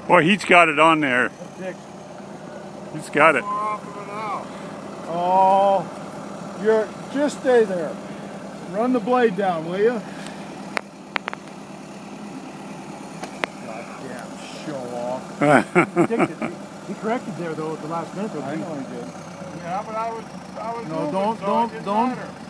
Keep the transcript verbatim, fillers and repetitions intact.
Boy, he's got it on there. Dick. He's got it. Oh, you're just stay there. Run the blade down, will you? Goddamn show off. He corrected there though at the last minute. I know he did. Yeah, but I was, I was No, moving, don't, so don't, it didn't don't. matter.